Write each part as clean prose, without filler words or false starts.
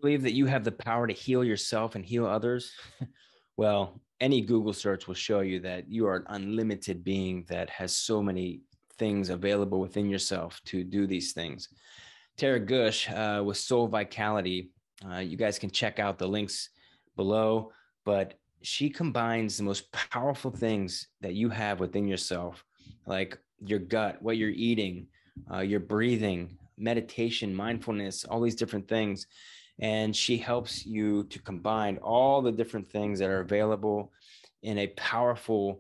believe that you have the power to heal yourself and heal others? Well, any Google search will show you that you are an unlimited being that has so many things available within yourself to do these things. Tara Gush with Soulvikality, you guys can check out the links below, but she combines the most powerful things that you have within yourself, like your gut, what you're eating, your breathing, meditation, mindfulness, all these different things. And she helps you to combine all the different things that are available in a powerful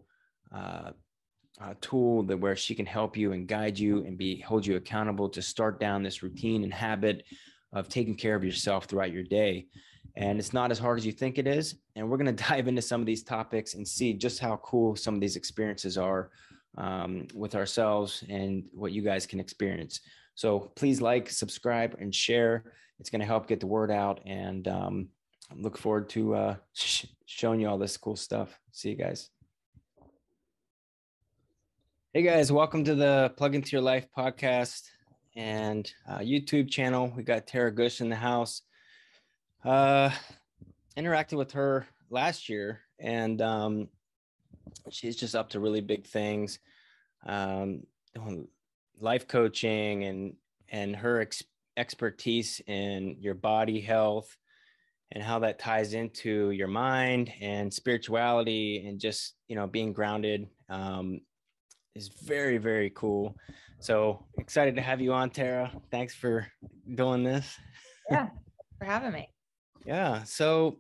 tool that where she can help you and guide you and hold you accountable to start down this routine and habit of taking care of yourself throughout your day. And it's not as hard as you think it is. And we're going to dive into some of these topics and see just how cool some of these experiences are with ourselves and what you guys can experience. So please like, subscribe, and share. It's going to help get the word out. And I look forward to showing you all this cool stuff. See you guys. Hey guys, welcome to the Plug Into Your Life podcast and YouTube channel. We got Tara Gush in the house. Interacted with her last year, and she's just up to really big things, life coaching and her expertise in your body health and how that ties into your mind and spirituality and just, being grounded. Is very, very cool. So excited to have you on, Tara. Thanks for doing this. Yeah, for having me. Yeah. So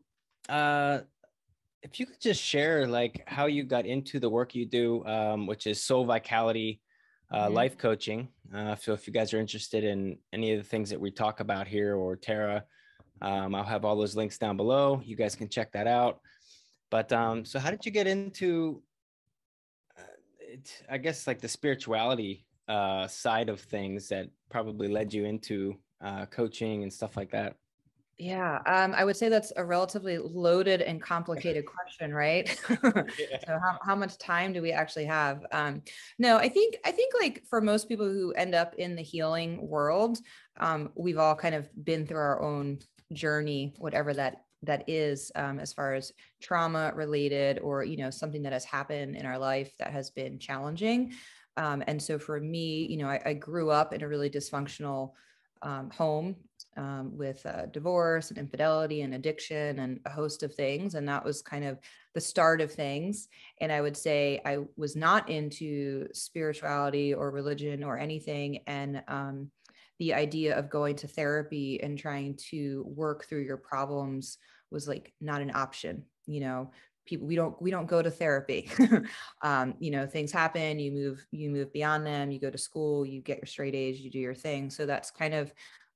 if you could just share like how you got into the work you do, which is Soulvikality life coaching. So if you guys are interested in any of the things that we talk about here or Tara, I'll have all those links down below. You guys can check that out. But so how did you get into I guess like the spirituality side of things that probably led you into coaching and stuff like that? Yeah, I would say that's a relatively loaded and complicated question, right? Yeah. So how much time do we actually have? No, I think like for most people who end up in the healing world, we've all kind of been through our own journey, whatever that is, as far as trauma related or, something that has happened in our life that has been challenging. And so for me, I grew up in a really dysfunctional home with divorce and infidelity and addiction and a host of things. And that was kind of the start of things. And I would say I was not into spirituality or religion or anything. And the idea of going to therapy and trying to work through your problems was like not an option. People, we don't go to therapy. Things happen, you move beyond them, you go to school, you get your straight A's, you do your thing. So that's kind of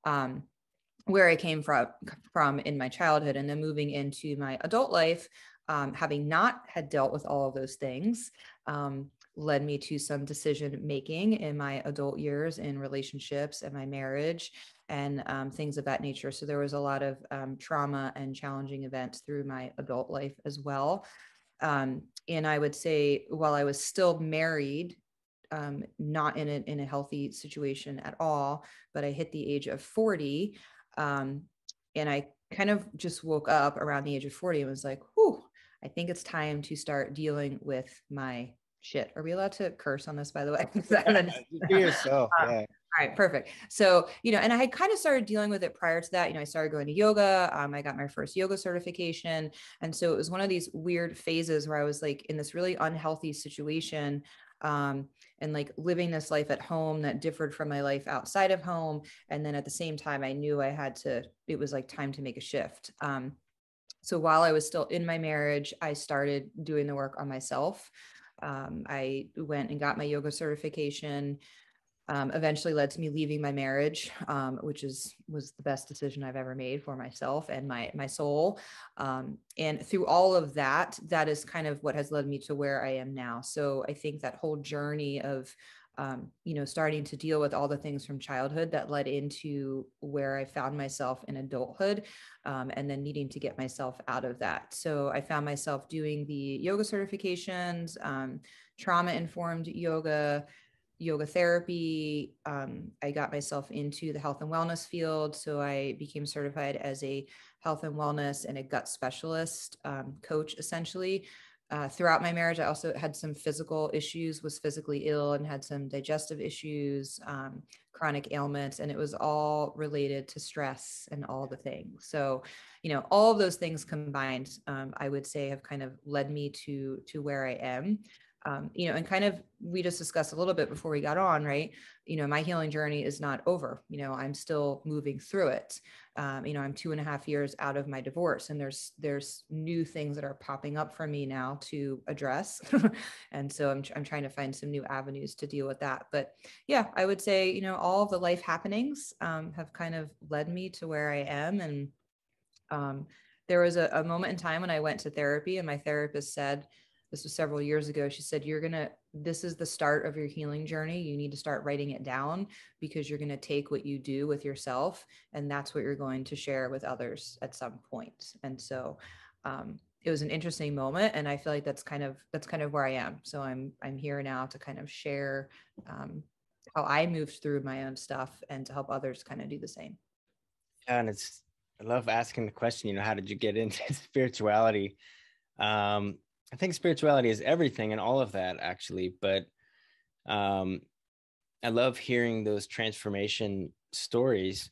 where I came from in my childhood. And then moving into my adult life, having not had dealt with all of those things, led me to some decision making in my adult years in relationships and my marriage and things of that nature. So there was a lot of trauma and challenging events through my adult life as well. And I would say while I was still married, not in a healthy situation at all, but I hit the age of 40. And I kind of just woke up around the age of 40 and was like, whew, I think it's time to start dealing with my shit. Are we allowed to curse on this, by the way? Be yourself. Yeah. All right, perfect. So, and I had kind of started dealing with it prior to that. I started going to yoga. I got my first yoga certification. And so it was one of these weird phases where I was like in this really unhealthy situation, and like living this life at home that differed from my life outside of home. And then at the same time, I knew it was like time to make a shift. So while I was still in my marriage, I started doing the work on myself. I went and got my yoga certification, eventually led to me leaving my marriage, which was the best decision I've ever made for myself and my soul. And through all of that is kind of what has led me to where I am now. So I think that whole journey of, starting to deal with all the things from childhood that led into where I found myself in adulthood, and then needing to get myself out of that. So I found myself doing the yoga certifications, trauma-informed yoga, yoga therapy. I got myself into the health and wellness field. So I became certified as a health and wellness and a gut specialist coach, essentially. Throughout my marriage, I also had some physical issues, was physically ill and had some digestive issues, chronic ailments, and it was all related to stress and all the things. So, all of those things combined, I would say have kind of led me to where I am. And kind of, we just discussed a little bit before we got on, right? My healing journey is not over. I'm still moving through it. I'm 2.5 years out of my divorce, and there's new things that are popping up for me now to address. And so I'm trying to find some new avenues to deal with that. But yeah, I would say, all of the life happenings have kind of led me to where I am. And there was a moment in time when I went to therapy, and my therapist said, this was several years ago, she said, this is the start of your healing journey. You need to start writing it down, because you're going to take what you do with yourself, and that's what you're going to share with others at some point. And so it was an interesting moment. And I feel like that's kind of where I am. So I'm here now to kind of share how I moved through my own stuff, and to help others kind of do the same. Yeah, and I love asking the question, how did you get into spirituality? I think spirituality is everything and all of that, actually. But I love hearing those transformation stories.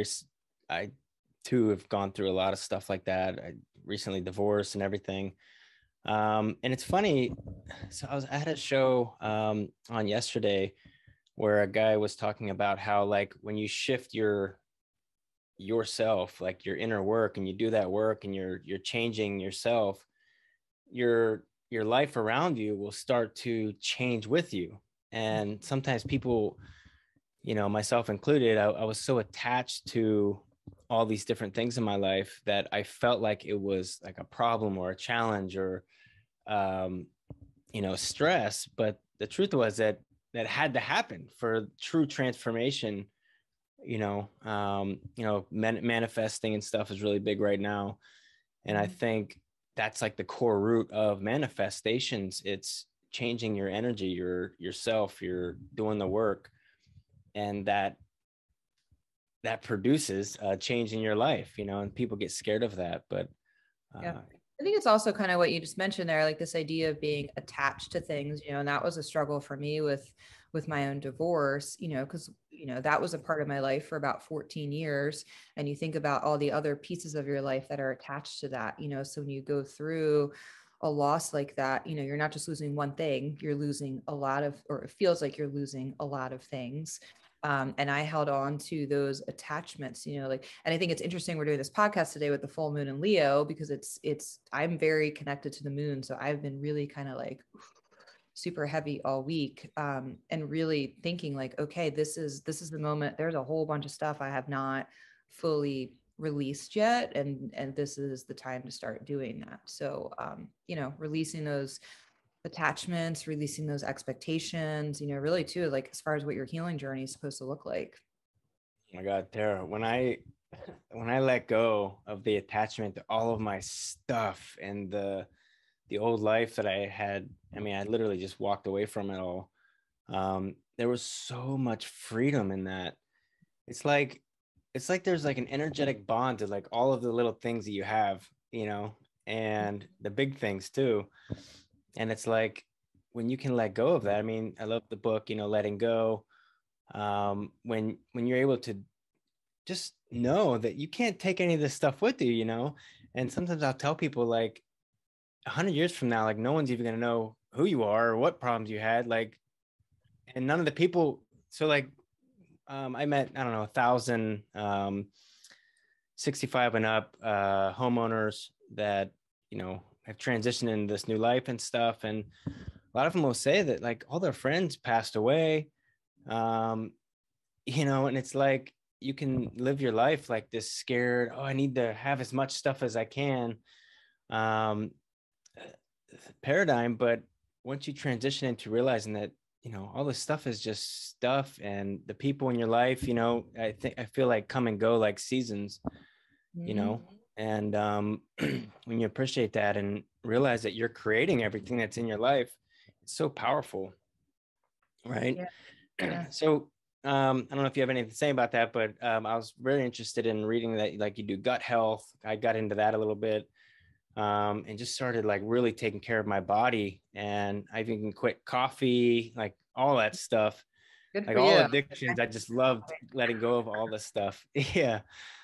I too have gone through a lot of stuff like that. I recently divorced and everything. And it's funny. So I had a show on yesterday where a guy was talking about how, like, when you shift yourself, like your inner work, and you do that work, and you're changing yourself, your life around you will start to change with you. And sometimes people, myself included, I was so attached to all these different things in my life that I felt like it was like a problem or a challenge or stress. But the truth was that had to happen for true transformation. Manifesting and stuff is really big right now. And I think that's like the core root of manifestations. It's changing your energy, yourself, you're doing the work, and that produces a change in your life, and people get scared of that. But yeah, I think it's also kind of what you just mentioned there, like this idea of being attached to things, and that was a struggle for me with my own divorce, because, that was a part of my life for about 14 years. And you think about all the other pieces of your life that are attached to that, so when you go through a loss like that, you're not just losing one thing, you're losing a lot of, or it feels like you're losing a lot of things. And I held on to those attachments, and I think it's interesting we're doing this podcast today with the full moon in Leo, because I'm very connected to the moon. So I've been really kind of like super heavy all week, and really thinking like, okay, this is the moment. There's a whole bunch of stuff I have not fully released yet. And this is the time to start doing that. So, releasing those attachments, releasing those expectations, really too, like as far as what your healing journey is supposed to look like. Oh my God, Tara, when I let go of the attachment to all of my stuff and the old life that I had, I literally just walked away from it all. There was so much freedom in that. It's like there's like an energetic bond to like all of the little things that you have, and the big things too. And it's like, when you can let go of that, I love the book, Letting Go. When you're able to just know that you can't take any of this stuff with you, and sometimes I'll tell people, like, 100 years from now, like, no one's even going to know who you are or what problems you had, like, and none of the people. So like, I met, I don't know, 1,000 65 and up homeowners that have transitioned into this new life and stuff, and a lot of them will say that like all their friends passed away, and it's like, you can live your life like this scared, I need to have as much stuff as I can paradigm. But once you transition into realizing that, all this stuff is just stuff, and the people in your life, I feel like come and go like seasons, and when you appreciate that and realize that you're creating everything that's in your life, it's so powerful. Right. Yeah. Yeah. So I don't know if you have anything to say about that, but I was very interested in reading that, like, you do gut health. I got into that a little bit, and just started like really taking care of my body. And I even quit coffee, like all that stuff, Good like for all you. addictions. I just loved letting go of all this stuff. Yeah.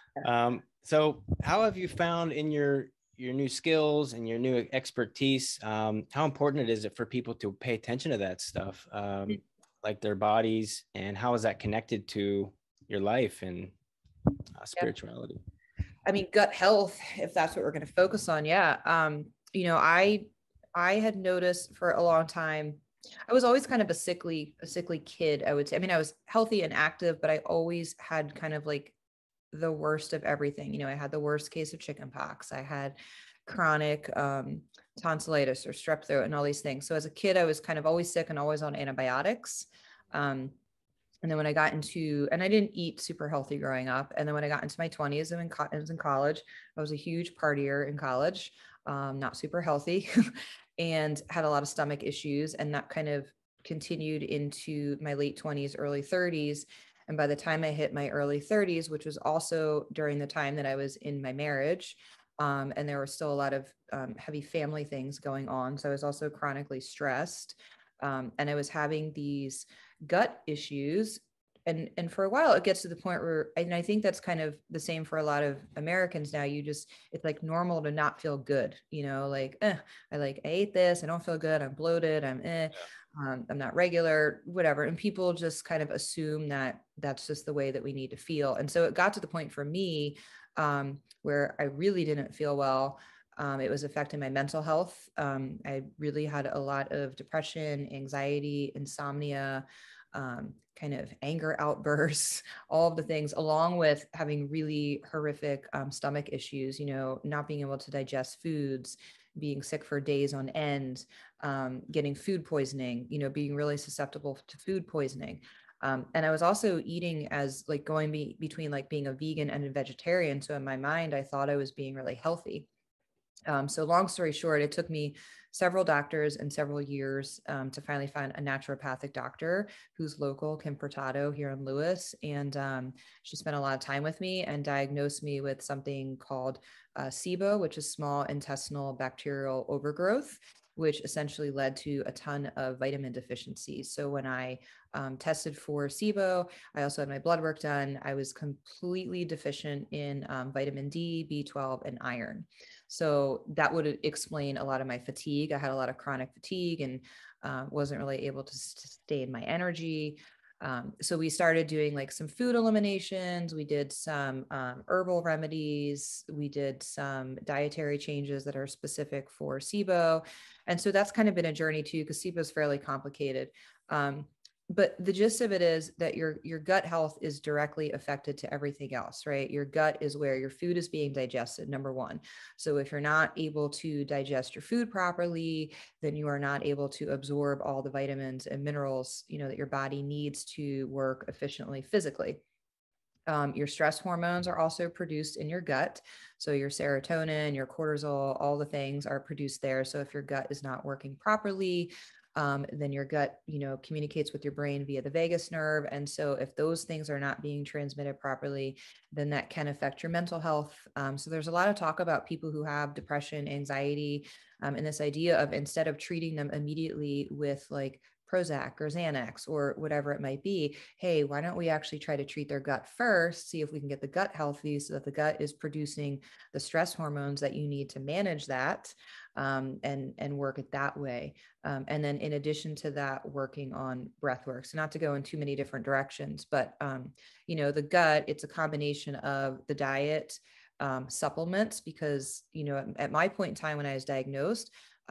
So how have you found in your new skills and your new expertise, how important is it for people to pay attention to that stuff, like their bodies, and how is that connected to your life and Yeah. spirituality? I mean, gut health, if that's what we're going to focus on. Yeah. You know, I had noticed for a long time, I was always kind of a sickly kid, I would say. I mean, I was healthy and active, but I always had kind of like the worst of everything. You know, I had the worst case of chicken pox. I had chronic tonsillitis or strep throat and all these things. So as a kid, I was kind of always sick and always on antibiotics. Um, and then when I got into, and I didn't eat super healthy growing up. And then when I got into my 20s and I was in college, I was a huge partier in college, not super healthy, and had a lot of stomach issues. And that kind of continued into my late 20s, early 30s. And by the time I hit my early 30s, which was also during the time that I was in my marriage, and there were still a lot of heavy family things going on. So I was also chronically stressed. And I was having these gut issues. And for a while it gets to the point where, and I think that's kind of the same for a lot of Americans now, it's like normal to not feel good, you know, like, I ate this, I don't feel good, I'm bloated, I'm not regular, whatever. And people just kind of assume that that's just the way that we need to feel. And so it got to the point for me where I really didn't feel well. It was affecting my mental health. I really had a lot of depression, anxiety, insomnia, kind of anger outbursts, all of the things, along with having really horrific stomach issues, you know, not being able to digest foods, being sick for days on end, getting food poisoning, you know, being really susceptible to food poisoning. And I was also eating as like going between like being a vegan and a vegetarian. So in my mind, I thought I was being really healthy. So long story short, it took me several doctors and several years to finally find a naturopathic doctor who's local, Kim Portato here in Lewis. And she spent a lot of time with me and diagnosed me with something called SIBO, which is small intestinal bacterial overgrowth, which essentially led to a ton of vitamin deficiencies. So when I tested for SIBO, I also had my blood work done. I was completely deficient in vitamin D, B12, and iron. So that would explain a lot of my fatigue. I had a lot of chronic fatigue and wasn't really able to sustain my energy. So we started doing like some food eliminations. We did some herbal remedies. We did some dietary changes that are specific for SIBO. And so that's kind of been a journey too, because SIBO is fairly complicated. But the gist of it is that your gut health is directly affected to everything else, right? Your gut is where your food is being digested, number one. So if you're not able to digest your food properly, then you are not able to absorb all the vitamins and minerals, you know, that your body needs to work efficiently physically. Your stress hormones are also produced in your gut. So your serotonin, your cortisol, all the things are produced there. So if your gut is not working properly, then your gut, you know, communicates with your brain via the vagus nerve. And so if those things are not being transmitted properly, then that can affect your mental health. So there's a lot of talk about people who have depression, anxiety, and this idea of instead of treating them immediately with like Prozac or Xanax or whatever it might be, hey, why don't we actually try to treat their gut first, see if we can get the gut healthy so that the gut is producing the stress hormones that you need to manage that, and work it that way. And then in addition to that, working on breath work. So not to go in too many different directions, but you know, the gut, it's a combination of the diet, supplements, because, you know, at my point in time when I was diagnosed,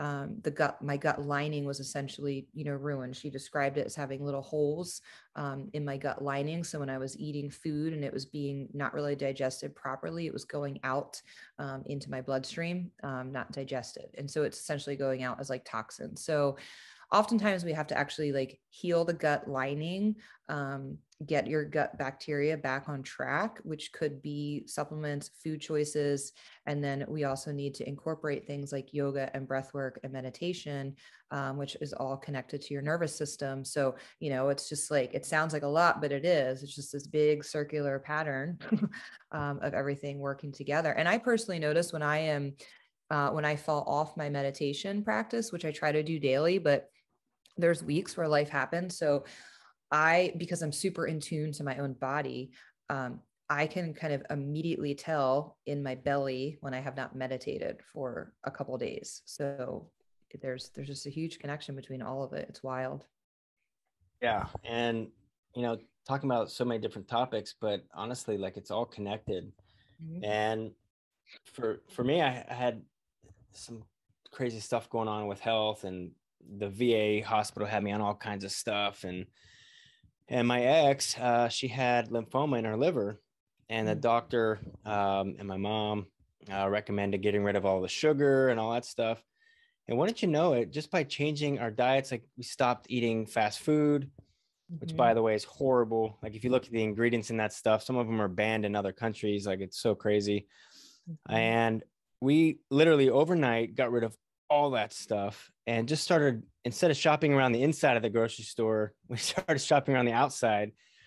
my gut lining was essentially, you know, ruined. She described it as having little holes in my gut lining. So when I was eating food and it was being not really digested properly, it was going out into my bloodstream, not digested. And so it's essentially going out as like toxins. So oftentimes we have to actually like heal the gut lining, get your gut bacteria back on track, which could be supplements, food choices. And then we also need to incorporate things like yoga and breath work and meditation, which is all connected to your nervous system. So, it's just like, it sounds like a lot, but it is. It's just this big circular pattern of everything working together. And I personally notice when I fall off my meditation practice, which I try to do daily, but there's weeks where life happens. So because I'm super in tune to my own body, I can kind of immediately tell in my belly when I have not meditated for a couple of days. So there's just a huge connection between all of it. It's wild. Yeah. And, talking about so many different topics, but honestly, like it's all connected. Mm-hmm. And for me, I had some crazy stuff going on with health, and the VA hospital had me on all kinds of stuff. And my ex, she had lymphoma in her liver, and the doctor and my mom recommended getting rid of all the sugar and all that stuff. And wouldn't you know it, just by changing our diets, like we stopped eating fast food, which by the way is horrible. Like if you look at the ingredients in that stuff, some of them are banned in other countries. Like it's so crazy. And we literally overnight got rid of all that stuff and just started, instead of shopping around the inside of the grocery store, we started shopping around the outside.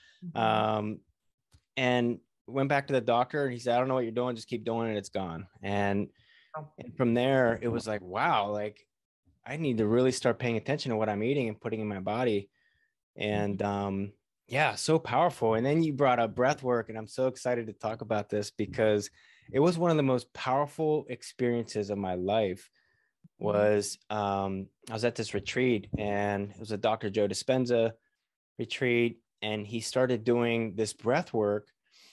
And went back to the doctor, and he said, I don't know what you're doing, just keep doing it, it's gone. And from there it was like, wow, like I need to really start paying attention to what I'm eating and putting in my body. And yeah, so powerful. And then you brought up breath work, and I'm so excited to talk about this because it was one of the most powerful experiences of my life. Was I was at this retreat, and it was a Dr. Joe Dispenza retreat, and he started doing this breath work,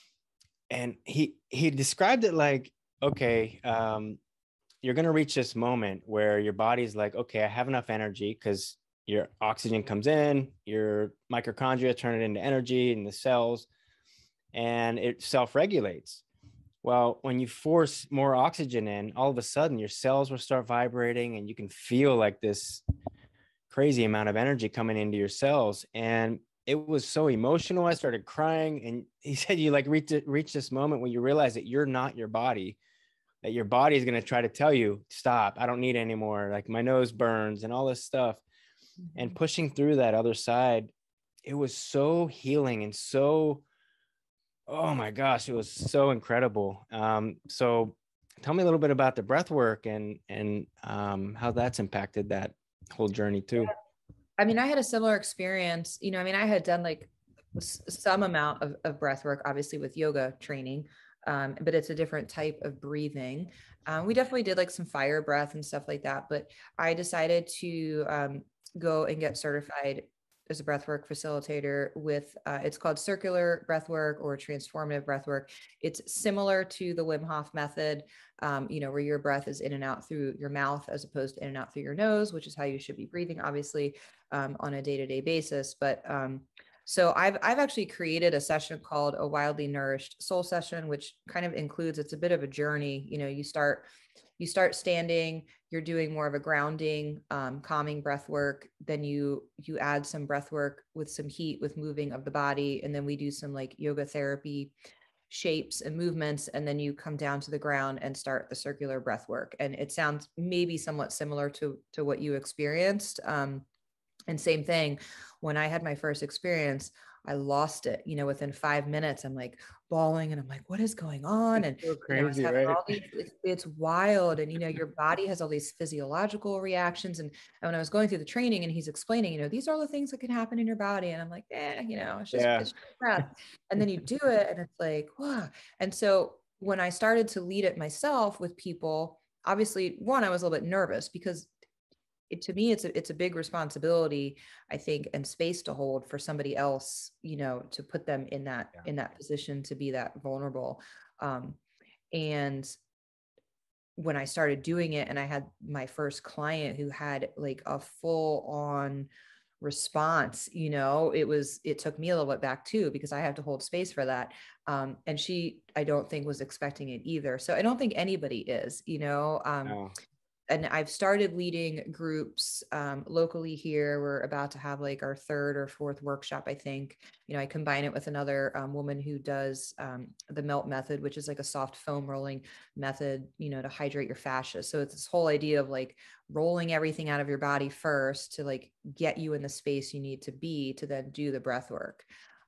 and he described it like, okay, you're going to reach this moment where your body's like, okay, I have enough energy, because your oxygen comes in, your mitochondria turn it into energy in the cells, and it self-regulates. Well, when you force more oxygen in, all of a sudden your cells will start vibrating, and you can feel like this crazy amount of energy coming into your cells. And it was so emotional. I started crying. And he said, you like reach this moment when you realize that you're not your body, that your body is going to try to tell you, stop, I don't need any more. Like my nose burns and all this stuff. And pushing through that other side, it was so healing and so, oh my gosh, it was so incredible. So tell me a little bit about the breath work and how that's impacted that whole journey too. I mean, I had a similar experience. I had done like some amount of breath work, obviously with yoga training, but it's a different type of breathing. We definitely did like some fire breath and stuff like that, but I decided to go and get certified as a breathwork facilitator with, it's called circular breathwork or transformative breathwork. It's similar to the Wim Hof method, where your breath is in and out through your mouth as opposed to in and out through your nose, which is how you should be breathing, obviously, on a day-to-day basis. But so I've actually created a session called a Wildly Nourished Soul Session, which kind of includes, it's a bit of a journey. You start standing, you're doing more of a grounding, calming breath work. Then you add some breath work with some heat, with moving of the body. And then we do some like yoga therapy shapes and movements. And then you come down to the ground and start the circular breath work. And it sounds maybe somewhat similar to what you experienced. And same thing, when I had my first experience, I lost it, within 5 minutes, I'm like bawling and I'm like, what is going on? And, So I was crazy, having right? all these, it's wild. And, your body has all these physiological reactions. And when I was going through the training and he's explaining, these are all the things that can happen in your body. And I'm like, it's just, Yeah. it's just breath. And then you do it and it's like, wow. And so when I started to lead it myself with people, obviously one, I was a little bit nervous because to me, it's a big responsibility, I think, and space to hold for somebody else, to put them in that position to be that vulnerable. And when I started doing it, and I had my first client who had like a full on response, it took me a little bit back too, because I have to hold space for that. And she, I don't think, was expecting it either. So I don't think anybody is, No. and I've started leading groups locally here. We're about to have like our third or fourth workshop, I think. I combine it with another woman who does the melt method, which is like a soft foam rolling method, to hydrate your fascia. So it's this whole idea of like rolling everything out of your body first to like get you in the space you need to be to then do the breath work.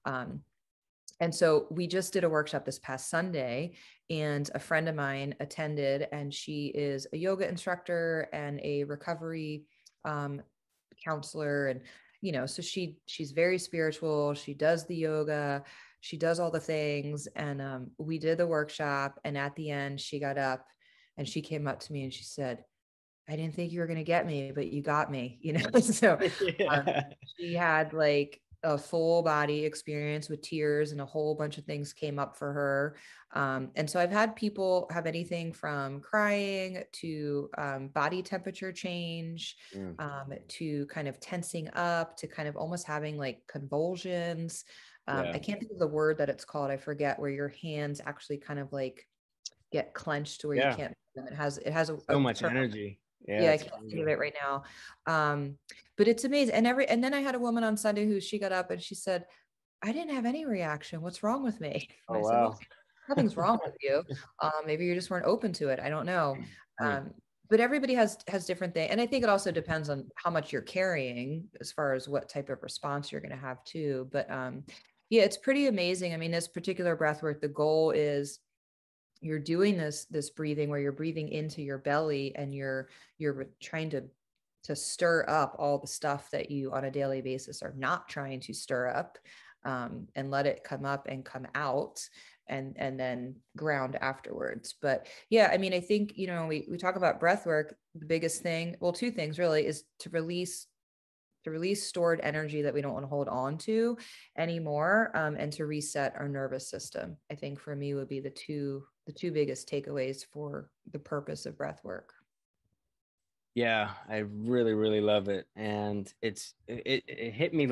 And so we just did a workshop this past Sunday, and a friend of mine attended, and she is a yoga instructor and a recovery counselor. And, so she's very spiritual. She does the yoga, she does all the things. And we did the workshop. And at the end, she got up and she came up to me and she said, "I didn't think you were going to get me, but you got me," So Yeah. she had like a full body experience with tears, and a whole bunch of things came up for her. And so I've had people have anything from crying to body temperature change, Mm. to kind of tensing up, to kind of almost having like convulsions. Yeah. I can't think of the word that it's called. I forget, where your hands actually kind of like get clenched to where you Yeah. can't. It has a So much term. energy. Yeah, Yeah, I it's can't think of crazy. it right now. But it's amazing. And then I had a woman on Sunday who she got up and she said, "I didn't have any reaction. What's wrong with me?" And Oh I said, "Well, wow. nothing's wrong with you. Maybe you just weren't open to it. I don't know." Mm. But everybody has different things. And I think it also depends on how much you're carrying as far as what type of response you're going to have too. But yeah, it's pretty amazing. I mean, this particular breath work, the goal is you're doing this breathing where you're breathing into your belly, and you're trying to stir up all the stuff that you on a daily basis are not trying to stir up, and let it come up and come out, and then ground afterwards. But yeah, I mean, I think, we talk about breath work. The biggest thing, well, two things really, is to release stored energy that we don't want to hold on to anymore, and to reset our nervous system. I think for me would be the two biggest takeaways for the purpose of breath work. Yeah, I really, really love it. And it hit me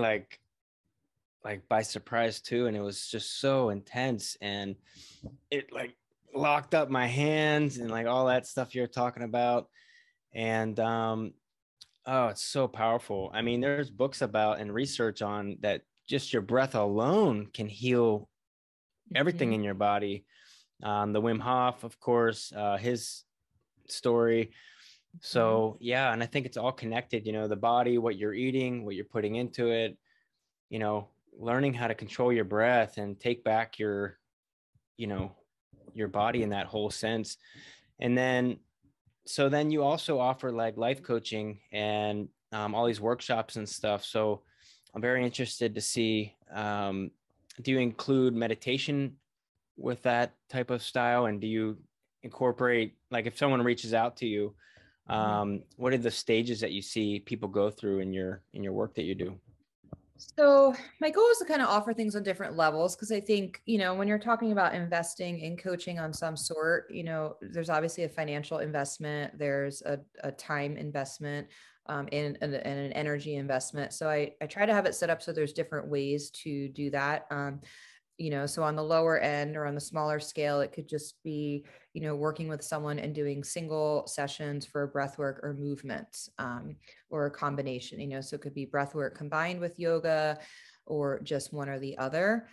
like by surprise too. And it was just so intense. And it like locked up my hands and like all that stuff you're talking about. And oh, it's so powerful. I mean, there's books about and research on that just your breath alone can heal everything Mhm. in your body. The Wim Hof, of course, his story. Mhm. So yeah, and I think it's all connected, the body, what you're eating, what you're putting into it, you know, learning how to control your breath and take back you know, your body in that whole sense. And then, so then you also offer like life coaching and all these workshops and stuff. So I'm very interested to see, do you include meditation with that type of style? And do you incorporate, like if someone reaches out to you, Mhm. what are the stages that you see people go through in your work that you do? So my goal is to kind of offer things on different levels, because I think, when you're talking about investing in coaching on some sort, there's obviously a financial investment, there's a time investment, and an energy investment. So I try to have it set up so there's different ways to do that. So on the lower end or on the smaller scale, it could just be, working with someone and doing single sessions for breath work or movement, or a combination, so it could be breath work combined with yoga, or just one or the other.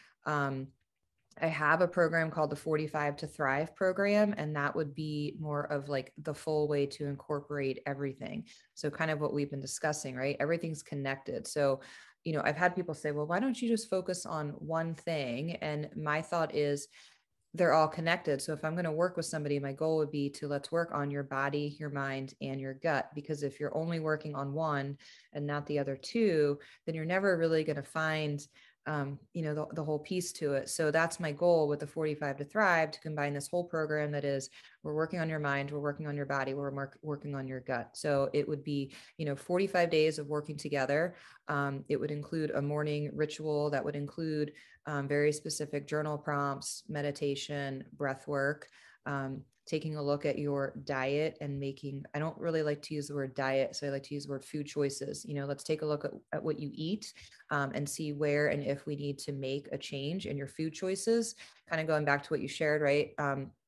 I have a program called the 45 to Thrive program, and that would be more of like the full way to incorporate everything. So kind of what we've been discussing, right? Everything's connected. So, I've had people say, "Well, why don't you just focus on one thing?" And my thought is, they're all connected. So if I'm going to work with somebody, my goal would be to let's work on your body, your mind, and your gut. Because if you're only working on one and not the other two, then you're never really going to find, the whole piece to it. So that's my goal with the 45 to Thrive, to combine this whole program that is, we're working on your mind, we're working on your body, we're working on your gut. So it would be, 45 days of working together. It would include a morning ritual that would include very specific journal prompts, meditation, breath work, taking a look at your diet and I don't really like to use the word diet, so I like to use the word food choices. Let's take a look at what you eat, and see where and if we need to make a change in your food choices. Kind of going back to what you shared, right?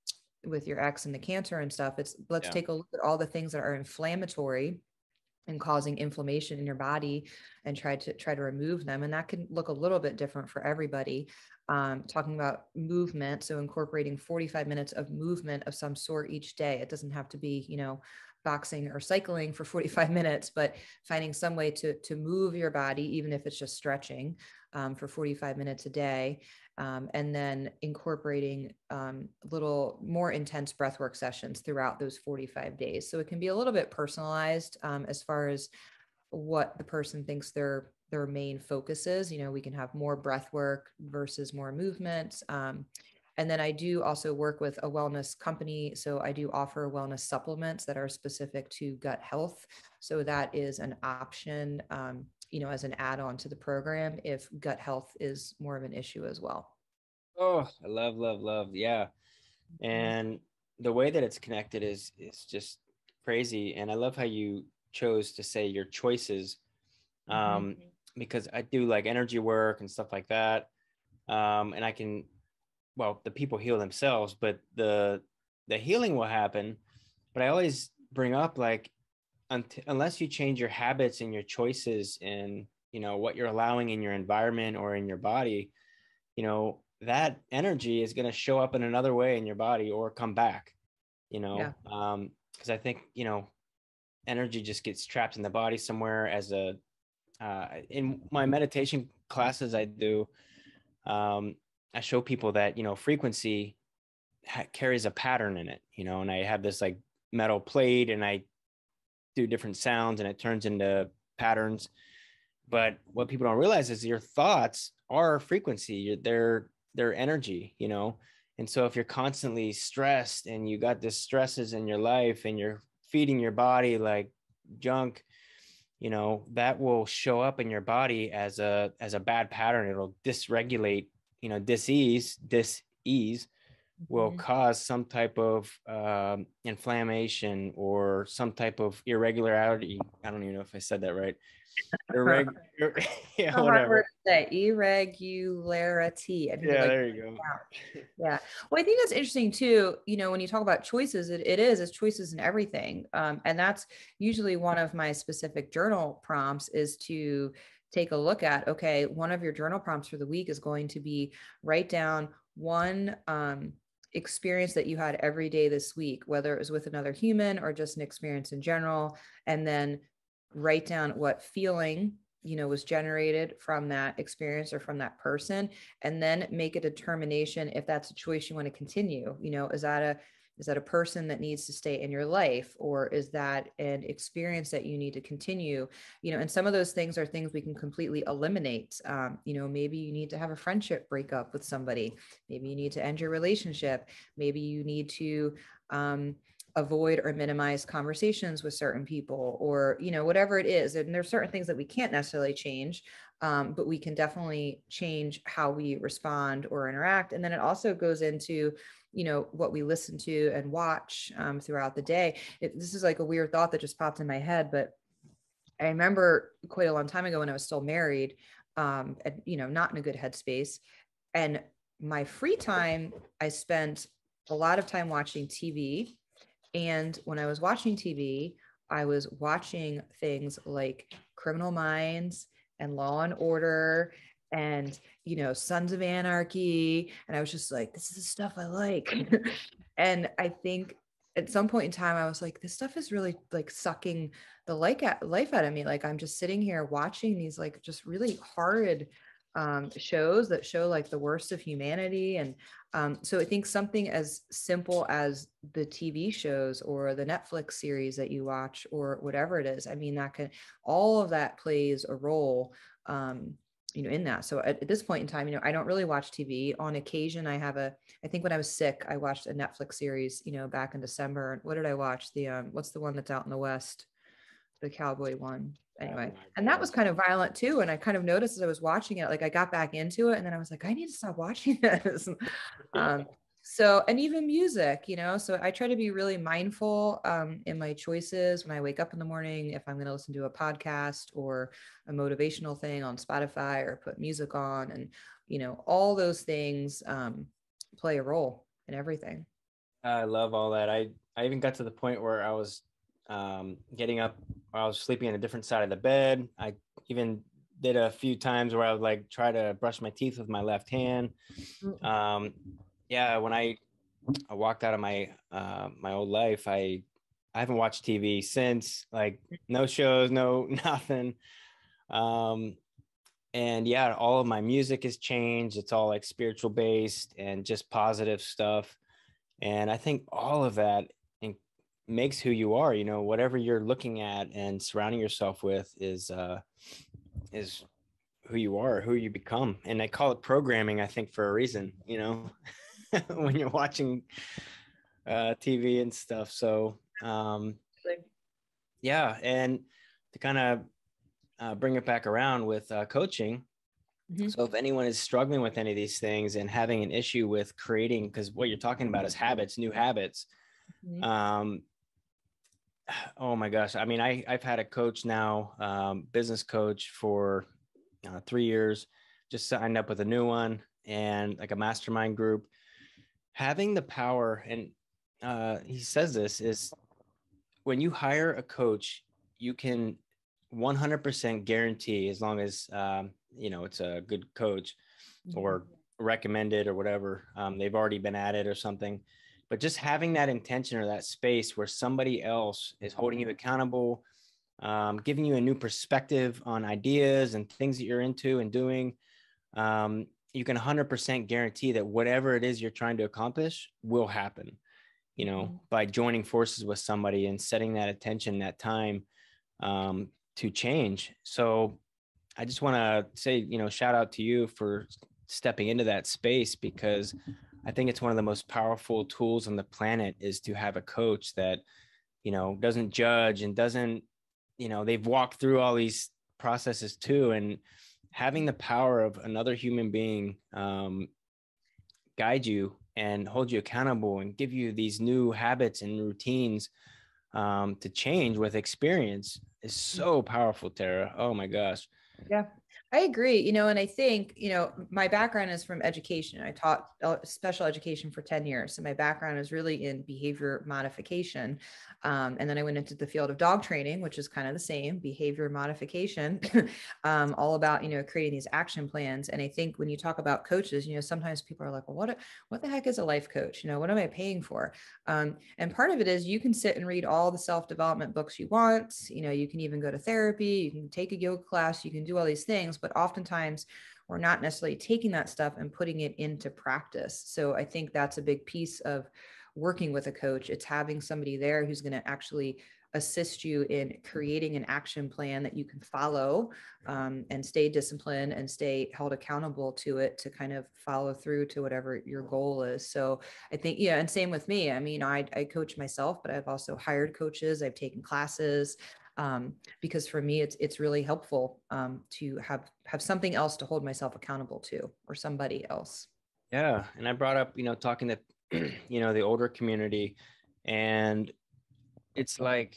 with your ex and the cancer and stuff. It's let's Yeah. take a look at all the things that are inflammatory and causing inflammation in your body and try to remove them. And that can look a little bit different for everybody. Talking about movement, so incorporating 45 minutes of movement of some sort each day. It doesn't have to be, boxing or cycling for 45 minutes, but finding some way to move your body, even if it's just stretching, for 45 minutes a day. And then incorporating little more intense breathwork sessions throughout those 45 days. So it can be a little bit personalized as far as what the person thinks their main focus is. We can have more breath work versus more movement. And then I do also work with a wellness company. So I do offer wellness supplements that are specific to gut health. So that is an option, as an add-on to the program if gut health is more of an issue as well. Oh, I love, love, love. Yeah. And the way that it's connected is just crazy. And I love how you chose to say your choices, Mm-hmm. because I do like energy work and stuff like that. And I can, well, the people heal themselves, but the healing will happen. But I always bring up like, unless you change your habits and your choices and what you're allowing in your environment or in your body, that energy is going to show up in another way in your body or come back. Yeah. Because I think energy just gets trapped in the body somewhere. As a in my meditation classes I do, I show people that frequency carries a pattern in it, and I have this like metal plate and I do different sounds and it turns into patterns. But what people don't realize is your thoughts are frequency. They're energy, and so if you're constantly stressed and you got this stresses in your life and you're feeding your body like junk, that will show up in your body as a bad pattern. It'll dysregulate, dis-ease will Mhm. cause some type of inflammation or some type of irregularity. I don't even know if I said that right. Yeah, A hard word whatever. to say. Irregularity. I think you Yeah, like there you go. that. Yeah. Well, I think that's interesting too. When you talk about choices, it's choices in everything. And that's usually one of my specific journal prompts is to take a look at, okay, one of your journal prompts for the week is going to be write down one experience that you had every day this week, whether it was with another human or just an experience in general, and then write down what feeling was generated from that experience or from that person, and then make a determination if that's a choice you want to continue. Is that a person that needs to stay in your life, or is that an experience that you need to continue? And some of those things are things we can completely eliminate. Maybe you need to have a friendship breakup with somebody. Maybe you need to end your relationship. Maybe you need to avoid or minimize conversations with certain people, or whatever it is. And there's certain things that we can't necessarily change, but we can definitely change how we respond or interact. And then it also goes into what we listen to and watch throughout the day. This is like a weird thought that just popped in my head, but I remember quite a long time ago when I was still married, and not in a good headspace, and my free time I spent a lot of time watching TV. And when I was watching TV, I was watching things like Criminal Minds and Law and Order and, Sons of Anarchy. And I was just like, this is the stuff I like. And I think at some point in time, I was like, this stuff is really like sucking the life out of me. Like I'm just sitting here watching these like just really horrid shows that show like the worst of humanity. And so I think something as simple as the TV shows or the Netflix series that you watch or whatever it is, I mean, all of that plays a role, in that. So at this point in time, I don't really watch TV. On occasion, I think when I was sick, I watched a Netflix series, back in December. What did I watch? What's the one that's out in the West? The cowboy one. I have Anyway, no and that idea. was kind of violent too. And I kind of noticed as I was watching it, like I got back into it and then I was like, I need to stop watching this. um, so, and even music, so I try to be really mindful in my choices when I wake up in the morning, if I'm going to listen to a podcast or a motivational thing on Spotify or put music on, and, all those things play a role in everything. I love all that. I even got to the point where I was getting up, I was sleeping on a different side of the bed. I even did a few times where I would like try to brush my teeth with my left hand. Um, yeah, when I walked out of my old life, I haven't watched TV since, like no shows, no nothing. Um, and yeah, all of my music has changed. It's all like spiritual based and just positive stuff. And I think all of that makes who you are. You know, whatever you're looking at and surrounding yourself with is who you are, who you become. And I call it programming, I think, for a reason, you know, when you're watching TV and stuff. So yeah. And to kind of bring it back around with coaching. Mm-hmm. So if anyone is struggling with any of these things and having an issue with creating, because what you're talking about is habits, new habits. Mm-hmm. Oh my gosh. I mean, I've had a coach now, business coach for 3 years, just signed up with a new one and like a mastermind group. Having the power, and he says this is when you hire a coach, you can 100% guarantee, as long as, you know, it's a good coach or recommended or whatever, they've already been at it or something. But just having that intention or that space where somebody else is holding you accountable, giving you a new perspective on ideas and things that you're into and doing, you can 100% guarantee that whatever it is you're trying to accomplish will happen, you know, by joining forces with somebody and setting that attention, that time, to change. So I just want to say, you know, shout out to you for stepping into that space, because I think it's one of the most powerful tools on the planet is to have a coach that, you know, doesn't judge and doesn't, you know, they've walked through all these processes too. And having the power of another human being guide you and hold you accountable and give you these new habits and routines to change with experience is so powerful, Tara. Oh my gosh. Yeah, I agree. You know, and I think, you know, my background is from education. I taught special education for 10 years. So my background is really in behavior modification. And then I went into the field of dog training, which is kind of the same behavior modification, all about, you know, creating these action plans. And I think when you talk about coaches, you know, sometimes people are like, well, what the heck is a life coach? You know, what am I paying for? And part of it is you can sit and read all the self-development books you want. You know, you can even go to therapy, you can take a yoga class, you can do all these things, but oftentimes we're not necessarily taking that stuff and putting it into practice. So I think that's a big piece of working with a coach. It's having somebody there who's going to actually assist you in creating an action plan that you can follow, and stay disciplined and stay held accountable to it, to kind of follow through to whatever your goal is. So I think, yeah, and same with me. I mean, I coach myself, but I've also hired coaches. I've taken classes, because for me, it's really helpful to have something else to hold myself accountable to, or somebody else. Yeah. And I brought up, you know, talking to, you know, the older community, and it's like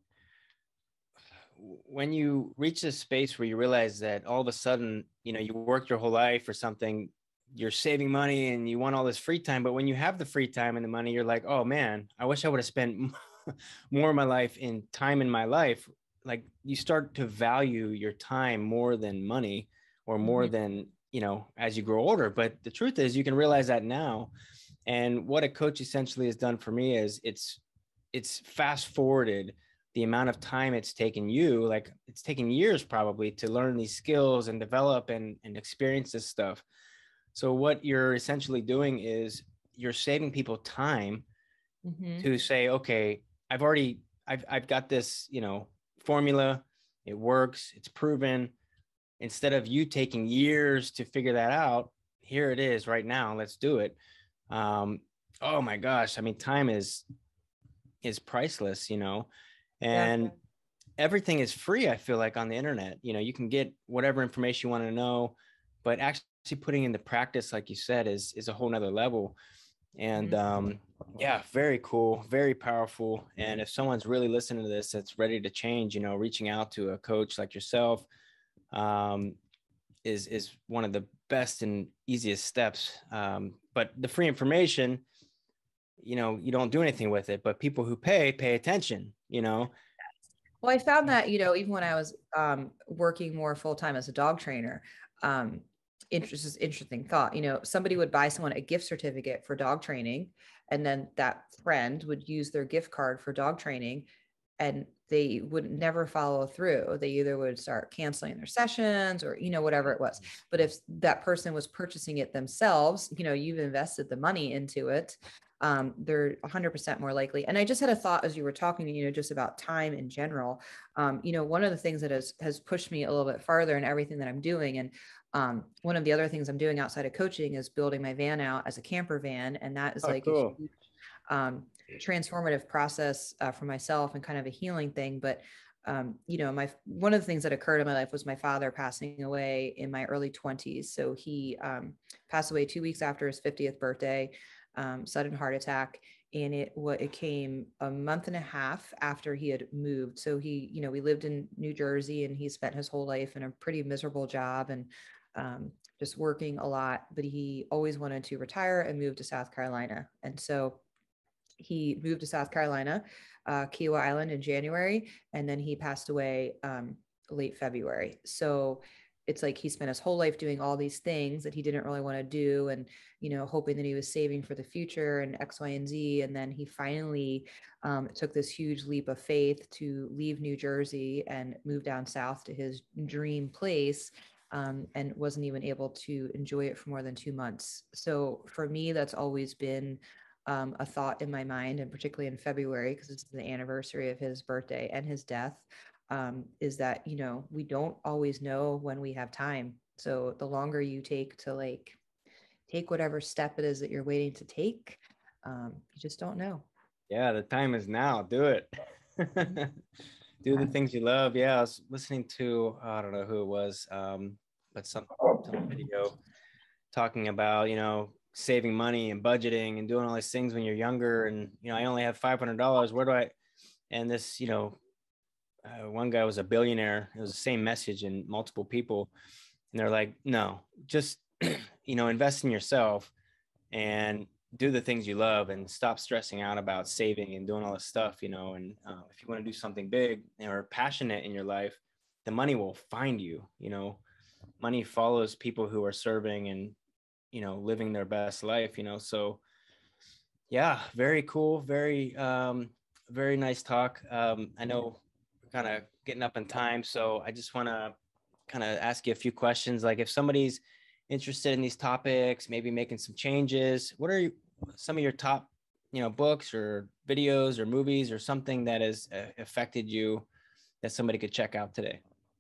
when you reach this space where you realize that all of a sudden, you know, you worked your whole life for something, you're saving money and you want all this free time. But when you have the free time and the money, you're like, oh man, I wish I would have spent more of my life in time in my life. Like you start to value your time more than money, or more than, you know, as you grow older. But the truth is you can realize that now. And what a coach essentially has done for me is it's fast forwarded the amount of time it's taken you, like it's taken years probably to learn these skills and develop and experience this stuff. So what you're essentially doing is you're saving people time to say, okay, I've got this, you know, formula, it works, it's proven. Instead of you taking years to figure that out, here it is right now, let's do it. Oh my gosh, I mean, time is priceless, you know, Yeah. and everything is free. I feel like on the internet, you know, you can get whatever information you want to know, but actually putting into practice, like you said, is a whole nother level. And yeah, very cool, very powerful. And if someone's really listening to this that's ready to change, you know, reaching out to a coach like yourself um, is one of the best and easiest steps. But the free information, you don't do anything with it, but people who pay attention, Well, I found that, even when I was working more full-time as a dog trainer, interesting thought, somebody would buy someone a gift certificate for dog training, and then that friend would use their gift card for dog training, and they would never follow through. They either would start canceling their sessions or, whatever it was. But if that person was purchasing it themselves, you've invested the money into it, they're 100% more likely. And I just had a thought as you were talking, just about time in general. One of the things that has pushed me a little bit farther in everything that I'm doing, and one of the other things I'm doing outside of coaching is building my van out as a camper van. And that is Oh, like a cool. huge transformative process for myself and kind of a healing thing. But one of the things that occurred in my life was my father passing away in my early 20s. So he passed away 2 weeks after his 50th birthday, sudden heart attack. And it came a month and a half after he had moved. So we lived in New Jersey, and he spent his whole life in a pretty miserable job and just working a lot, but he always wanted to retire and move to South Carolina. And so he moved to South Carolina, Kiowa Island, in January, and then he passed away late February. So it's like he spent his whole life doing all these things that he didn't really want to do, and hoping that he was saving for the future and X, Y, and Z. And then he finally took this huge leap of faith to leave New Jersey and move down south to his dream place. And wasn't even able to enjoy it for more than 2 months. So for me, that's always been a thought in my mind, and particularly in February, because it's the anniversary of his birthday and his death, is that, we don't always know when we have time. So the longer you take to take whatever step it is that you're waiting to take, you just don't know. Yeah, the time is now. Do it. Do the things you love. Yeah, I was listening to, I don't know who it was, but some video talking about, saving money and budgeting and doing all these things when you're younger. And, I only have $500. Where do I, and this, one guy was a billionaire. It was the same message and multiple people. And they're like, no, just, invest in yourself and do the things you love and stop stressing out about saving and doing all this stuff, and if you want to do something big or passionate in your life, the money will find you. Money follows people who are serving and, living their best life, so yeah, very cool. Very nice talk. I know we're kind of getting up in time, so I just want to kind of ask you a few questions. Like, if somebody's interested in these topics, maybe making some changes, what are some of your top, books or videos or movies or something that has affected you that somebody could check out today?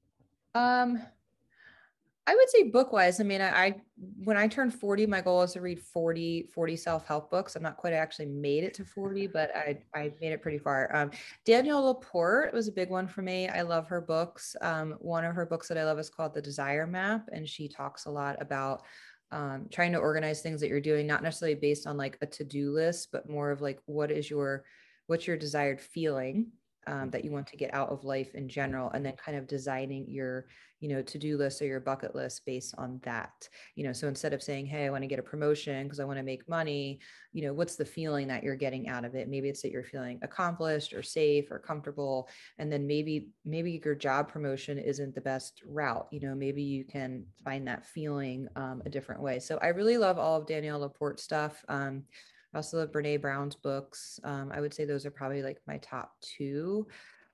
I would say book wise. I mean, I when I turned 40, my goal is to read 40 self-help books. I'm not quite actually made it to 40, but I made it pretty far. Danielle Laporte was a big one for me. I love her books. One of her books that I love is called The Desire Map. And she talks a lot about trying to organize things that you're doing, not necessarily based on like a to-do list, but more of like, what's your desired feeling that you want to get out of life in general, and then kind of designing your to-do list or your bucket list based on that. So instead of saying, hey, I want to get a promotion because I want to make money, what's the feeling that you're getting out of it? Maybe it's that you're feeling accomplished or safe or comfortable, and then maybe your job promotion isn't the best route. Maybe you can find that feeling a different way. So I really love all of Danielle Laporte stuff. I also love Brene Brown's books. I would say those are probably like my top two.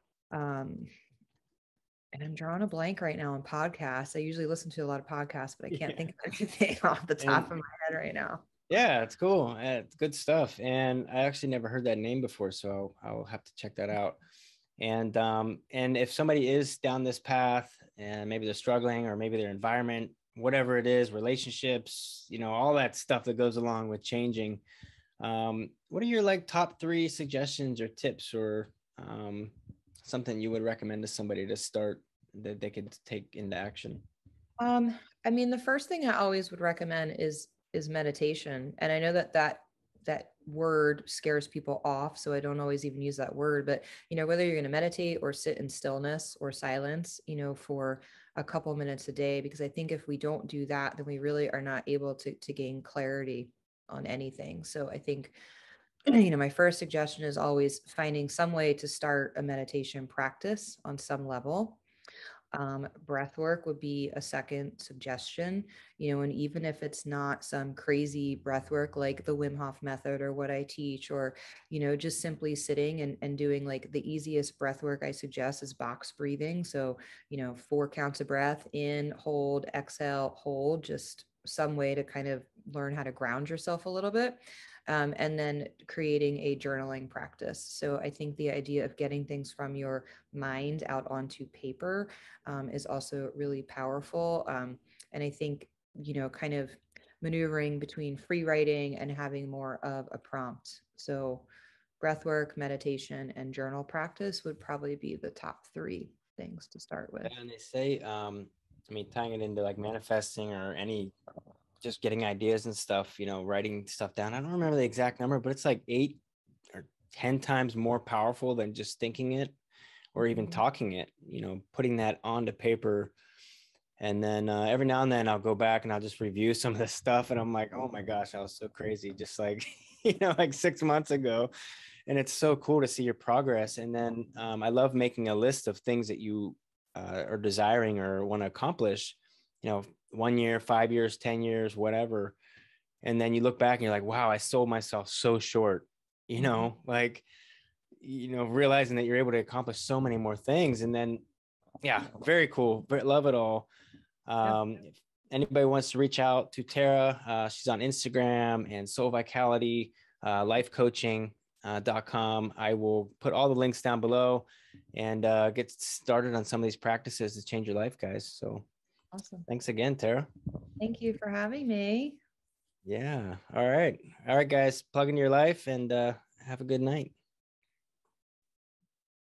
And I'm drawing a blank right now on podcasts. I usually listen to a lot of podcasts, but I can't think of anything off the top of my head right now. Yeah, it's cool. It's good stuff. And I actually never heard that name before, so I'll have to check that out. And if somebody is down this path and maybe they're struggling, or maybe their environment, whatever it is, relationships, all that stuff that goes along with changing, what are your like top 3 suggestions or tips, or something you would recommend to somebody to start that they could take into action? I mean, the first thing I always would recommend is meditation. And I know that word scares people off, so I don't always even use that word. But whether you're going to meditate or sit in stillness or silence, for a couple minutes a day, because I think if we don't do that, then we really are not able to gain clarity on anything. So I think my first suggestion is always finding some way to start a meditation practice on some level. Breath work would be a second suggestion, and even if it's not some crazy breath work like the Wim Hof method or what I teach, or, just simply sitting and doing, like, the easiest breath work I suggest is box breathing. So, 4 counts of breath in, hold, exhale, hold, just some way to kind of learn how to ground yourself a little bit. And then creating a journaling practice. So I think the idea of getting things from your mind out onto paper is also really powerful. And I think, kind of maneuvering between free writing and having more of a prompt. So breath work, meditation, and journal practice would probably be the top 3 things to start with. And they say, I mean, tying it into like manifesting or any, just getting ideas and stuff, writing stuff down. I don't remember the exact number, but it's like 8 or 10 times more powerful than just thinking it or even talking it, putting that onto paper. And then every now and then I'll go back and I'll just review some of this stuff. And I'm like, oh my gosh, I was so crazy. Just like, like 6 months ago. And it's so cool to see your progress. And then I love making a list of things that you are desiring or want to accomplish, 1 year, 5 years, 10 years, whatever. And then you look back and you're like, wow, I sold myself so short, like, realizing that you're able to accomplish so many more things. And then, yeah, very cool. Love it all. If anybody wants to reach out to Tara, she's on Instagram and Soulvikality Life Coaching. .com. I will put all the links down below and get started on some of these practices to change your life, guys. So Awesome. Thanks again, Tara. Thank you for having me. Yeah. All right. All right, guys. Plug in your life and have a good night.